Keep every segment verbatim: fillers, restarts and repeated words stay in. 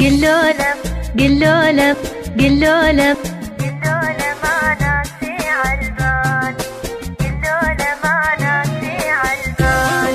قلوله قلوله قلوله قلوله ما ناسي عالبال، قلوله ما ناسي عالبال.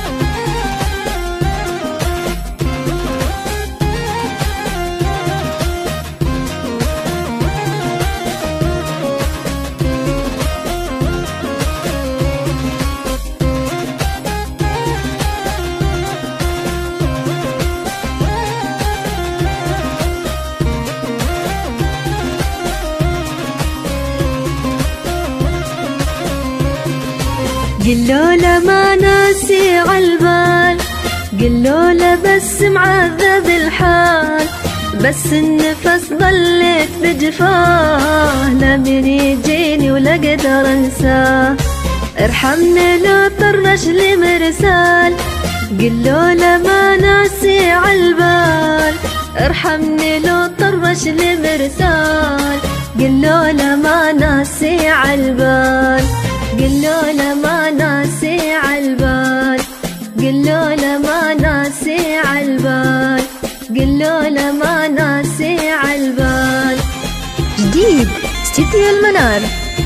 قلوله ما ناسي عالبال، قلوله بس معذب الحال، بس النفس ظليت بجفاه، لا من يجيني ولا اقدر انساه، ارحمني لو طرش لي مرسال. قلوله ما ناسي عالبال، ارحمني لو طرش لي مرسال. قلوله ما ناسي عالبال، قلوله ما ناسي عالبال، قلوله ما ناسي عالبال، قلوله ما ناسي عالبال. جديد استديو المنار.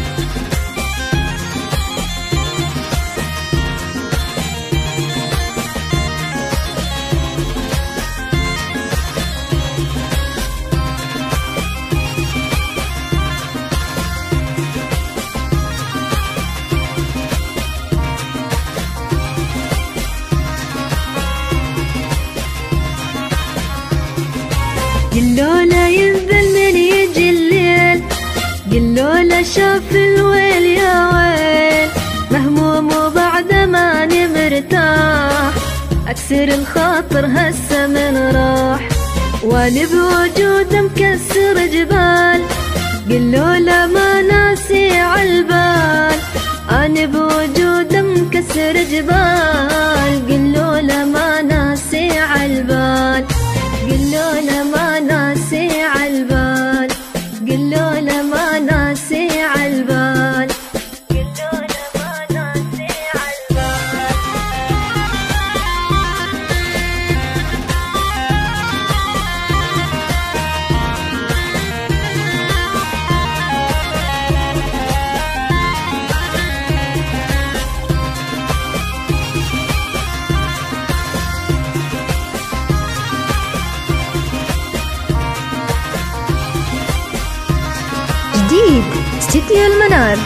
قلوله ينزل من يجي الليل، قلوله شاف الويل يا ويل، مهموم وبعد ماني مرتاح، اكسر الخاطر هسه من راح، واني بوجود مكسر جبال. قلوله ما ناسي عالبال، اني بوجود مكسر جبال. قلوله ما ناسي عالبال، قلوله ما ناسي عالبال، قلوله ما ناسي عالبال، قلوله ما ناسي عالبال. جديد استديو المنار.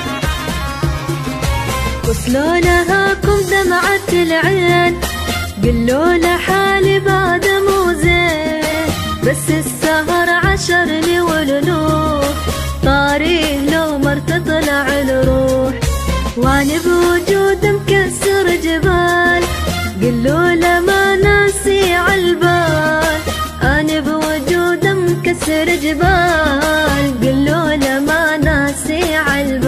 وصلونا هاكم دمعة العين، قلوله حالي بعد مو زين، بس السهر عشرني والنوح، طاريه لو مرت طلع الروح، واني بوجود مكسر جبال. قلوله ما ناسي عالبال، اني بوجود مكسر جبال. قلوله ما ناسي عالبال.